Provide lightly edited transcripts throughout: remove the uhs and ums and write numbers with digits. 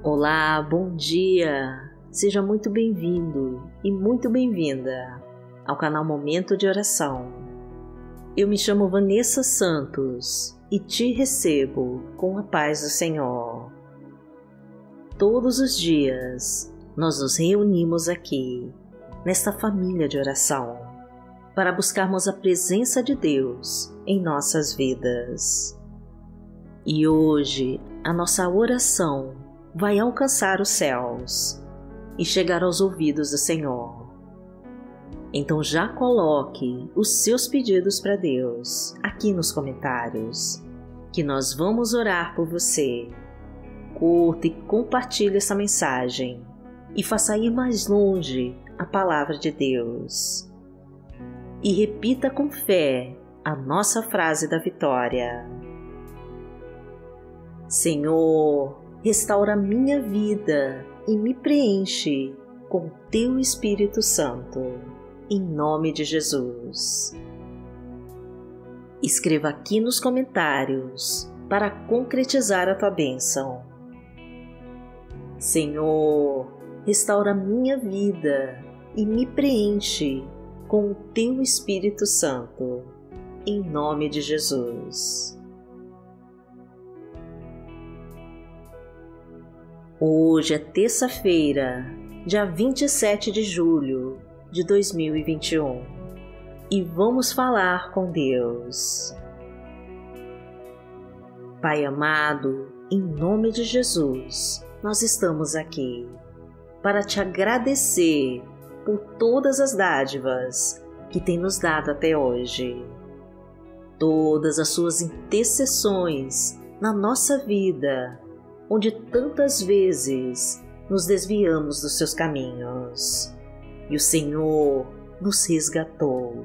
Olá, bom dia! Seja muito bem-vindo e muito bem-vinda ao canal Momento de Oração. Eu me chamo Vanessa Santos e te recebo com a paz do Senhor. Todos os dias nós nos reunimos aqui, nesta família de oração, para buscarmos a presença de Deus em nossas vidas. E hoje a nossa oração vai alcançar os céus e chegar aos ouvidos do Senhor. Então já coloque os seus pedidos para Deus aqui nos comentários, que nós vamos orar por você. Curta e compartilhe essa mensagem e faça ir mais longe a palavra de Deus. E repita com fé a nossa frase da vitória. Senhor, restaura minha vida e me preenche com Teu Espírito Santo, em nome de Jesus. Escreva aqui nos comentários para concretizar a tua bênção. Senhor, restaura minha vida e me preenche com o Teu Espírito Santo, em nome de Jesus. Hoje é terça-feira, dia 27 de julho de 2021 e vamos falar com Deus. Pai amado, em nome de Jesus, nós estamos aqui para te agradecer por todas as dádivas que tem nos dado até hoje, todas as suas intercessões na nossa vida, onde tantas vezes nos desviamos dos seus caminhos, e o Senhor nos resgatou.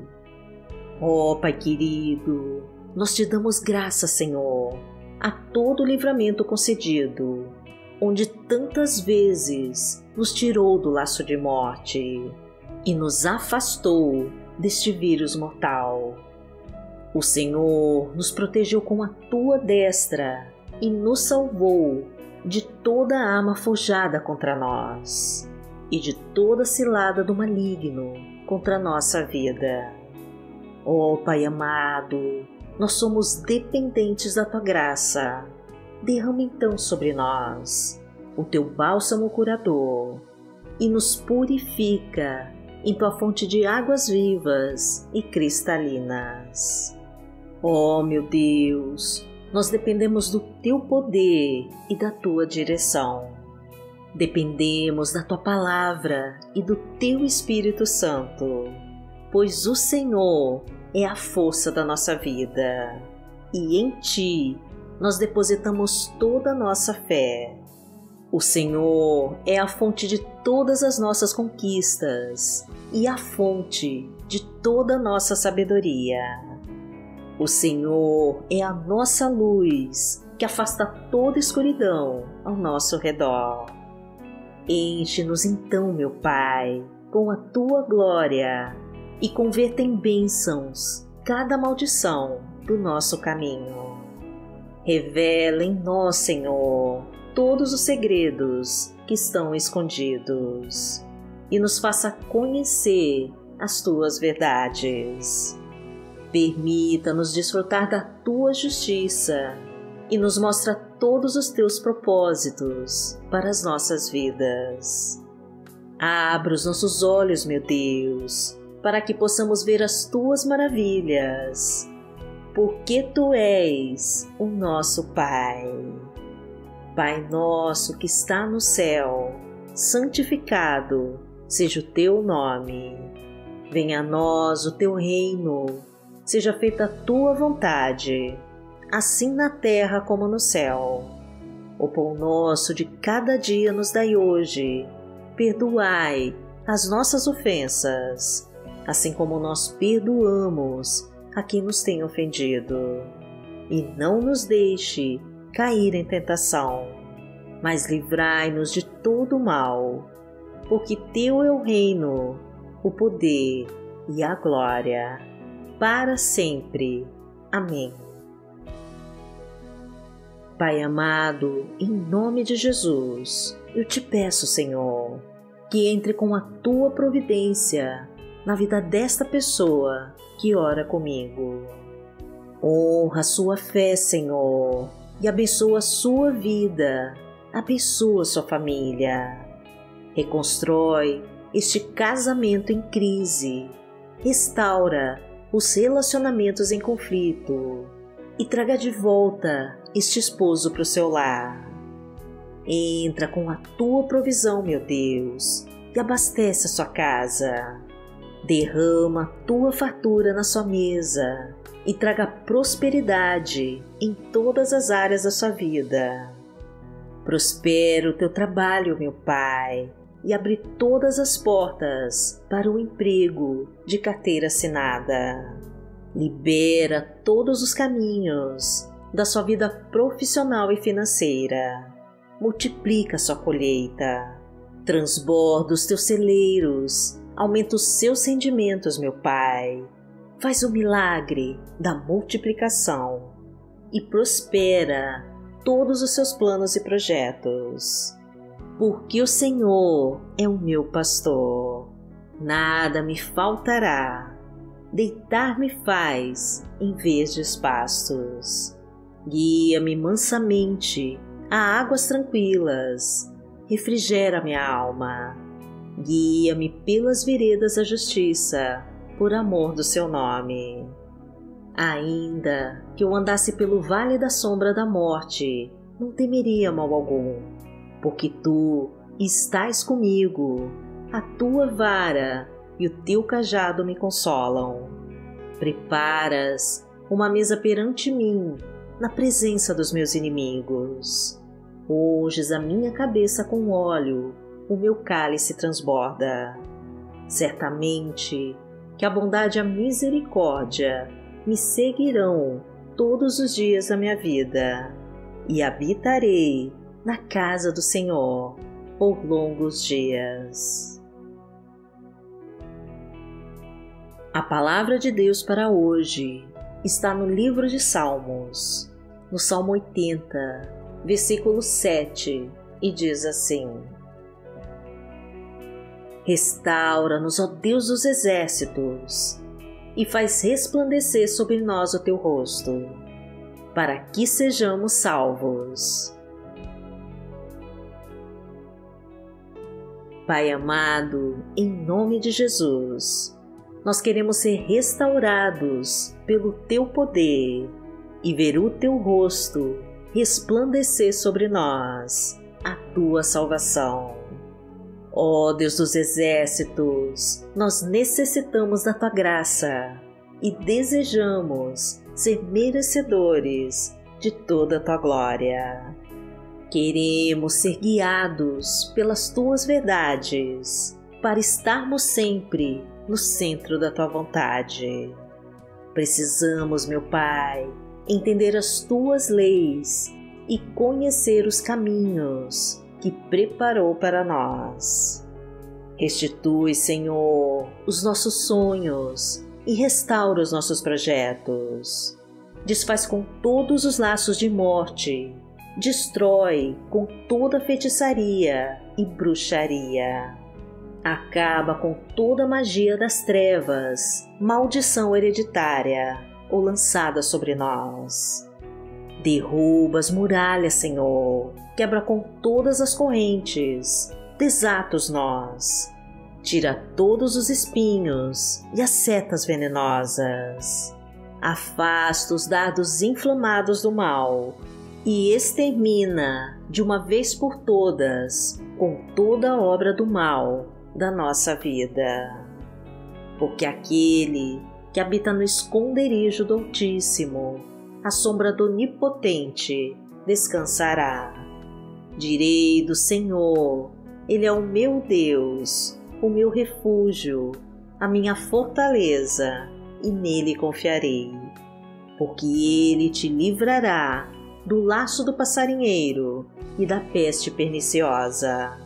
Ó Pai querido, nós te damos graças, Senhor, a todo o livramento concedido, onde tantas vezes nos tirou do laço de morte e nos afastou deste vírus mortal. O Senhor nos protegeu com a tua destra e nos salvou de toda a arma forjada contra nós e de toda cilada do maligno contra a nossa vida. Ó Pai amado, nós somos dependentes da Tua graça. Derrama então sobre nós o Teu bálsamo curador e nos purifica em Tua fonte de águas vivas e cristalinas. Ó meu Deus, nós dependemos do Teu poder e da Tua direção. Dependemos da Tua palavra e do Teu Espírito Santo, pois o Senhor é a força da nossa vida e em Ti nós depositamos toda a nossa fé. O Senhor é a fonte de todas as nossas conquistas e a fonte de toda a nossa sabedoria. O Senhor é a nossa luz que afasta toda escuridão ao nosso redor. Enche-nos então, meu Pai, com a Tua glória e converta em bênçãos cada maldição do nosso caminho. Revela em nós, Senhor, todos os segredos que estão escondidos e nos faça conhecer as Tuas verdades. Permita-nos desfrutar da Tua justiça e nos mostra todos os Teus propósitos para as nossas vidas. Abra os nossos olhos, meu Deus, para que possamos ver as Tuas maravilhas, porque Tu és o nosso Pai. Pai nosso que está no céu, santificado seja o Teu nome. Venha a nós o Teu reino. Seja feita a Tua vontade, assim na terra como no céu. O pão nosso de cada dia nos dai hoje. Perdoai as nossas ofensas, assim como nós perdoamos a quem nos tem ofendido. E não nos deixe cair em tentação, mas livrai-nos de todo o mal, porque Teu é o reino, o poder e a glória, para sempre. Amém. Pai amado, em nome de Jesus, eu te peço, Senhor, que entre com a tua providência na vida desta pessoa que ora comigo. Honra a sua fé, Senhor, e abençoa a sua vida, abençoa sua família. Reconstrói este casamento em crise, restaura os relacionamentos em conflito e traga de volta este esposo para o seu lar. Entra com a tua provisão, meu Deus, e abastece a sua casa. Derrama a tua fartura na sua mesa e traga prosperidade em todas as áreas da sua vida. Prospera o teu trabalho, meu Pai, e abre todas as portas para o emprego de carteira assinada. Libera todos os caminhos da sua vida profissional e financeira. Multiplica sua colheita. Transborda os teus celeiros. Aumenta os seus rendimentos, meu Pai. Faz o milagre da multiplicação e prospera todos os seus planos e projetos. Porque o Senhor é o meu pastor. Nada me faltará. Deitar-me faz em verdes pastos. Guia-me mansamente a águas tranquilas. Refrigera minha alma. Guia-me pelas veredas da justiça, por amor do seu nome. Ainda que eu andasse pelo vale da sombra da morte, não temeria mal algum, porque tu estás comigo, a tua vara e o teu cajado me consolam. Preparas uma mesa perante mim, na presença dos meus inimigos. Unges a minha cabeça com óleo, o meu cálice transborda. Certamente que a bondade e a misericórdia me seguirão todos os dias da minha vida, e habitarei na casa do Senhor por longos dias. A palavra de Deus para hoje está no livro de Salmos, no Salmo 80, versículo 7, e diz assim: Restaura-nos, ó Deus dos exércitos, e faz resplandecer sobre nós o teu rosto, para que sejamos salvos. Pai amado, em nome de Jesus, nós queremos ser restaurados pelo teu poder e ver o teu rosto resplandecer sobre nós, a tua salvação. Ó Deus dos exércitos, nós necessitamos da tua graça e desejamos ser merecedores de toda a tua glória. Queremos ser guiados pelas tuas verdades para estarmos sempre no centro da tua vontade. Precisamos, meu Pai, entender as tuas leis e conhecer os caminhos que preparou para nós. Restitui, Senhor, os nossos sonhos e restaura os nossos projetos. Desfaz com todos os laços de morte, destrói com toda feitiçaria e bruxaria. Acaba com toda a magia das trevas, maldição hereditária ou lançada sobre nós. Derruba as muralhas, Senhor, quebra com todas as correntes, desata os nós, tira todos os espinhos e as setas venenosas, afasta os dardos inflamados do mal e extermina de uma vez por todas com toda a obra do mal da nossa vida. Porque aquele que habita no esconderijo do Altíssimo, à sombra do Onipotente, descansará. Direi do Senhor, Ele é o meu Deus, o meu refúgio, a minha fortaleza, e nele confiarei. Porque Ele te livrará do laço do passarinheiro e da peste perniciosa.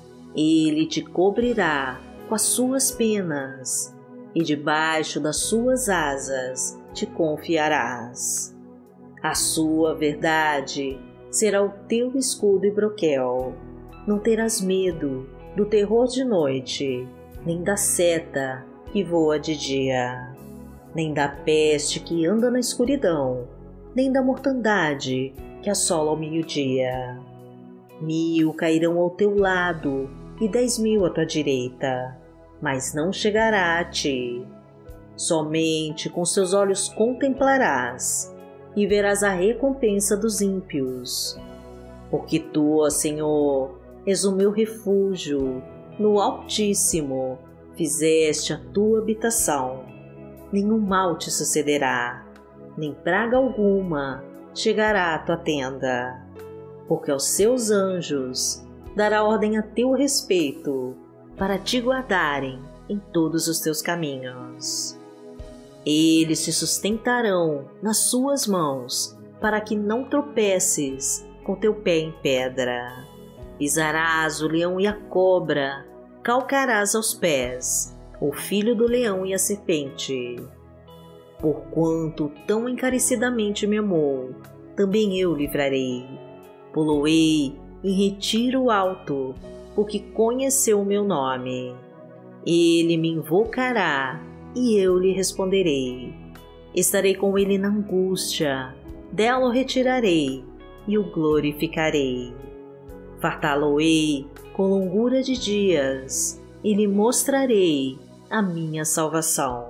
Ele te cobrirá com as suas penas, e debaixo das suas asas te confiarás. A sua verdade será o teu escudo e broquel. Não terás medo do terror de noite, nem da seta que voa de dia, nem da peste que anda na escuridão, nem da mortandade que assola ao meio-dia. 1000 cairão ao teu lado e 10.000 à tua direita, mas não chegará a ti. Somente com seus olhos contemplarás e verás a recompensa dos ímpios. Porque tu, ó Senhor, és o meu refúgio, no Altíssimo fizeste a tua habitação. Nenhum mal te sucederá, nem praga alguma chegará à tua tenda, porque aos seus anjos dará ordem a teu respeito, para te guardarem em todos os teus caminhos. Eles te sustentarão nas suas mãos, para que não tropeces com teu pé em pedra. Pisarás o leão e a cobra, calcarás aos pés o filho do leão e a serpente. Porquanto tão encarecidamente me amou, também eu livrarei. Poloei em retiro alto, porque conheceu o meu nome. Ele me invocará e eu lhe responderei. Estarei com ele na angústia, dela o retirarei e o glorificarei. Fartá-lo-ei com longura de dias e lhe mostrarei a minha salvação.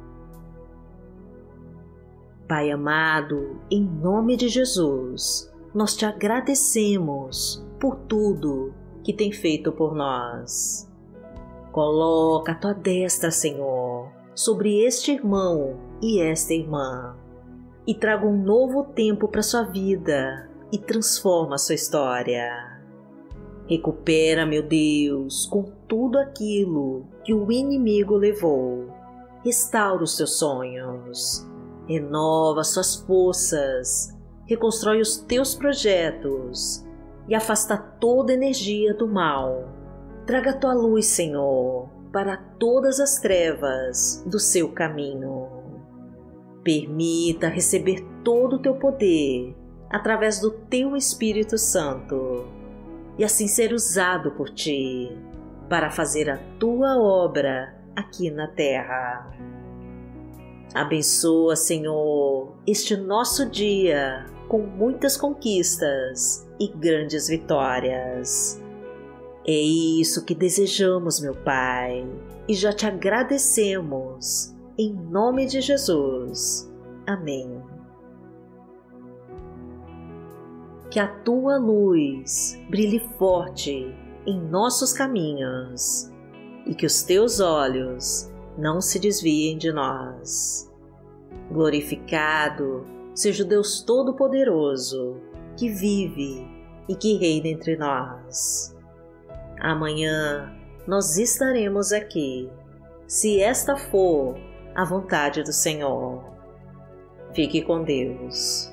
Pai amado, em nome de Jesus, nós te agradecemos por tudo que tem feito por nós. Coloca a tua destra, Senhor, sobre este irmão e esta irmã, e traga um novo tempo para sua vida e transforma a sua história. Recupera, meu Deus, com tudo aquilo que o inimigo levou. Restaura os teus sonhos, renova suas forças, reconstrói os teus projetos e afasta toda energia do mal. Traga a tua luz, Senhor, para todas as trevas do seu caminho. Permita receber todo o teu poder através do teu Espírito Santo e assim ser usado por ti para fazer a tua obra aqui na terra. Abençoa, Senhor, este nosso dia com muitas conquistas e grandes vitórias. É isso que desejamos, meu Pai, e já te agradecemos, em nome de Jesus. Amém. Que a tua luz brilhe forte em nossos caminhos e que os teus olhos não se desviem de nós. Glorificado seja o Deus Todo-Poderoso, que vive e que reina entre nós. Amanhã nós estaremos aqui, se esta for a vontade do Senhor. Fique com Deus.